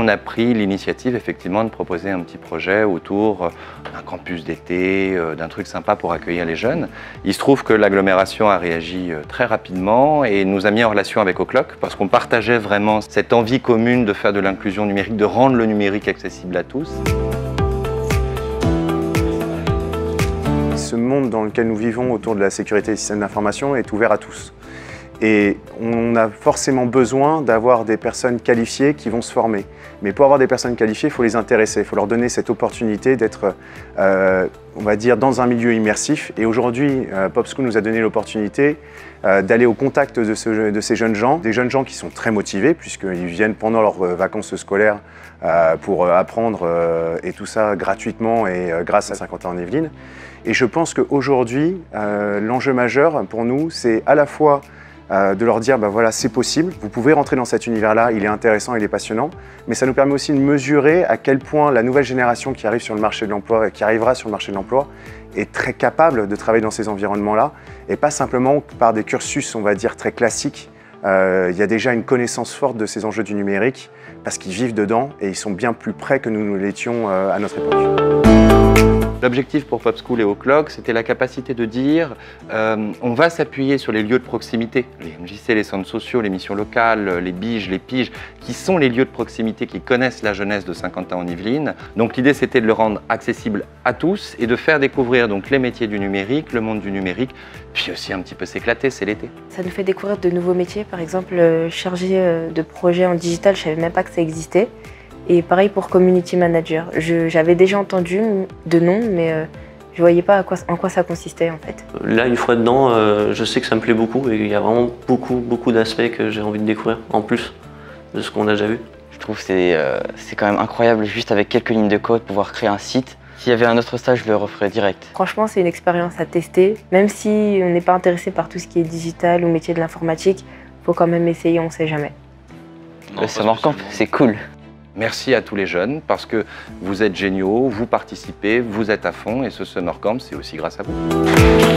a pris l'initiative effectivement de proposer un petit projet autour d'un campus d'été, d'un truc sympa pour accueillir les jeunes. Il se trouve que l'agglomération a réagi très rapidement et nous a mis en relation avec O'Clock parce qu'on partageait vraiment cette envie commune de faire de l'inclusion numérique, de rendre le numérique accessible à tous. Ce monde dans lequel nous vivons autour de la sécurité des systèmes d'information est ouvert à tous. Et on a forcément besoin d'avoir des personnes qualifiées qui vont se former. Mais pour avoir des personnes qualifiées, il faut les intéresser, il faut leur donner cette opportunité d'être, on va dire, dans un milieu immersif. Et aujourd'hui, PopSchool nous a donné l'opportunité d'aller au contact de ces jeunes gens, des jeunes gens qui sont très motivés puisqu'ils viennent pendant leurs vacances scolaires pour apprendre et tout ça gratuitement et grâce à Saint-Quentin-en-Yvelines. Et je pense qu'aujourd'hui, l'enjeu majeur pour nous, c'est à la fois de leur dire, voilà, c'est possible, vous pouvez rentrer dans cet univers-là, il est intéressant, il est passionnant, mais ça nous permet aussi de mesurer à quel point la nouvelle génération qui arrive sur le marché de l'emploi et qui arrivera sur le marché de l'emploi est très capable de travailler dans ces environnements-là, et pas simplement par des cursus, on va dire, très classiques. Il y a déjà une connaissance forte de ces enjeux du numérique, parce qu'ils vivent dedans et ils sont bien plus près que nous l'étions à notre époque. L'objectif pour PopSchool et O'Clock, c'était la capacité de dire on va s'appuyer sur les lieux de proximité, les MJC, les centres sociaux, les missions locales, les BIGE, les PIGE, qui sont les lieux de proximité qui connaissent la jeunesse de Saint-Quentin-en-Yvelines. Donc l'idée, c'était de le rendre accessible à tous et de faire découvrir donc, les métiers du numérique, le monde du numérique, puis aussi un petit peu s'éclater, c'est l'été. Ça nous fait découvrir de nouveaux métiers, par exemple chargé de projet en digital, je ne savais même pas que ça existait. Et pareil pour Community Manager. J'avais déjà entendu de nom, mais je ne voyais pas en quoi ça consistait en fait. Là, une fois dedans, je sais que ça me plaît beaucoup et il y a vraiment beaucoup d'aspects que j'ai envie de découvrir, en plus de ce qu'on a déjà vu. Je trouve que c'est quand même incroyable, juste avec quelques lignes de code, pouvoir créer un site. S'il y avait un autre stage, je le referais direct. Franchement, c'est une expérience à tester. Même si on n'est pas intéressé par tout ce qui est digital ou métier de l'informatique, il faut quand même essayer, on ne sait jamais. Le Summer Camp, c'est cool. Merci à tous les jeunes parce que vous êtes géniaux, vous participez, vous êtes à fond et ce Summer Camp, c'est aussi grâce à vous.